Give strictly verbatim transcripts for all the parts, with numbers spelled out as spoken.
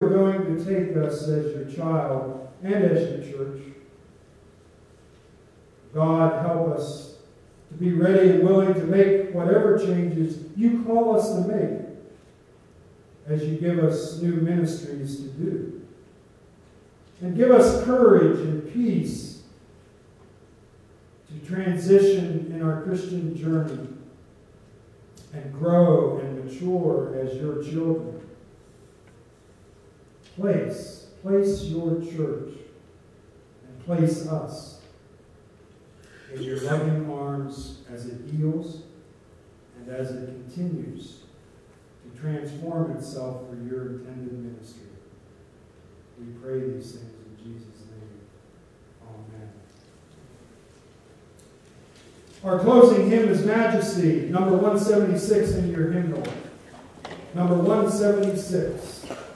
You're going to take us as your child and as your church. God, help us to be ready and willing to make whatever changes you call us to make as you give us new ministries to do. And give us courage and peace to transition in our Christian journey and grow and mature as your children. Place, place your church and place us in your loving arms as it heals and as it continues to transform itself for your intended ministry. We pray these things in Jesus' name. Amen. Our closing hymn is Majesty, number one seventy-six in your hymnal. Number one seventy-six.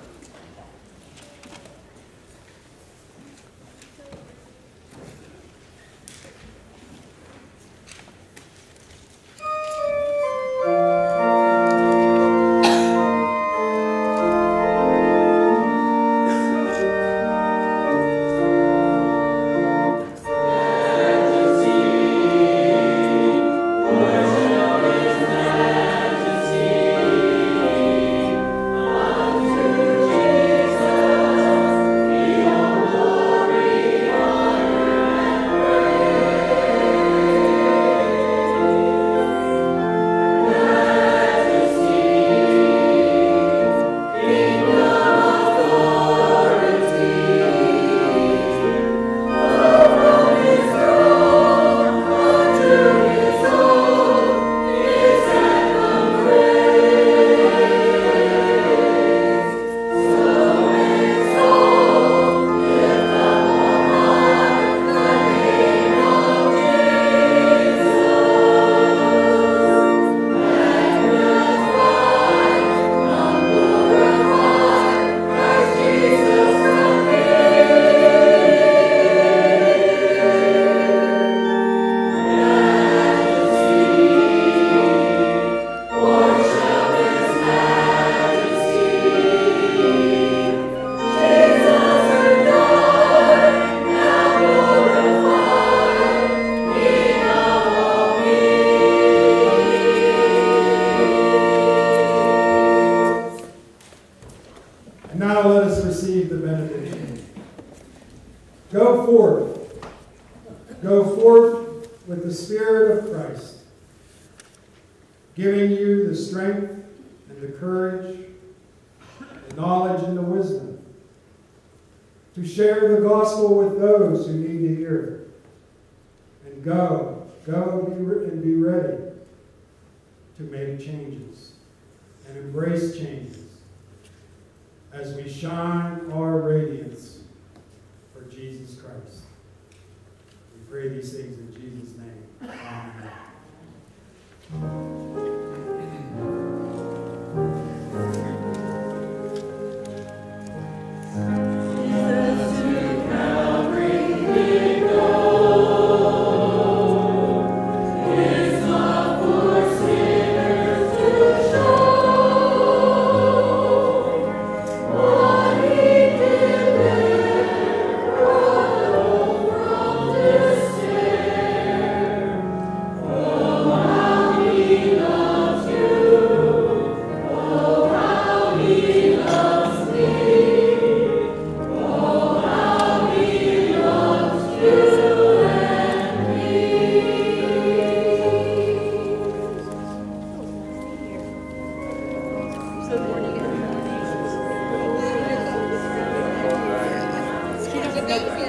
Go forth. Go forth with the Spirit of Christ, giving you the strength and the courage, the knowledge and the wisdom to share the gospel with those who need to hear it. And go, go and be ready to make changes and embrace changes as we shine our radiance for Jesus Christ. We pray these things in Jesus' name. Amen. Good morning.